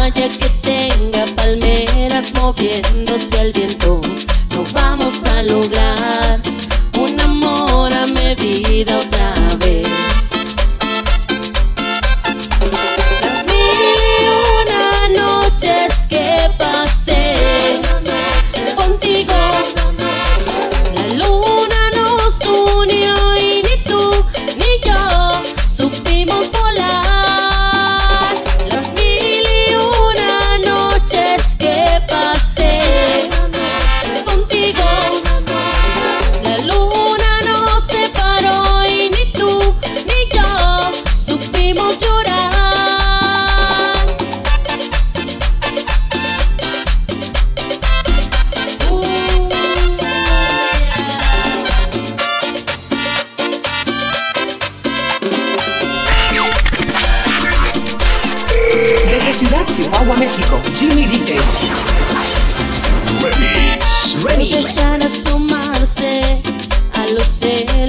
playa que tenga palmeras moviéndose al viento. No vamos a lograr un amor a medida otra vez. Las mil y una noches que pasé contigo, la luna nos unió y ni tú ni yo supimos volar. Las mil y una noches que pasé contigo, la luna nos separó y ni tú ni yo supimos llorar. Desde Ciudad Chihuahua, México, Jimmy DJ. No dejan asomarse a los celos